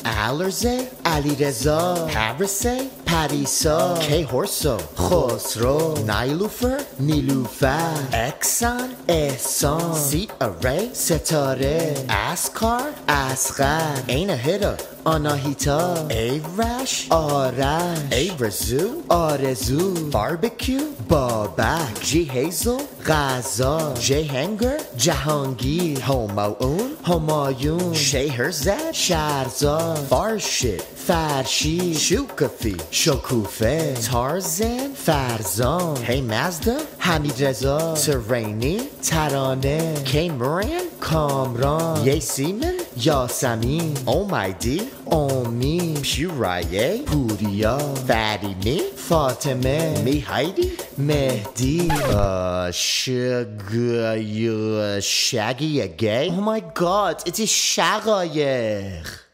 الرزه علیرضا پرسه پریسا کیهورسو خسرو نیلوفر نیلوفر اکسان احسان سی اری ستاره اسکار اصغر عین هدا آناهیتا ایرش آرش ایرزو آرزو باربیکیو بابک جی هیزل غذا جی هنگر جهانگیر هماون همایون شهرزاد شهرزاد فارشید فرشی شوکفی شکوفه تارزن فرزان هی مزدا حمیدرضا ترینی ترانه کین مرین کامران یاسمین یاسمین امیدی امید پیورایه پوریا فریمی فاطمه میهایدی مهدی شگای شگی گی Oh my god it is شقایق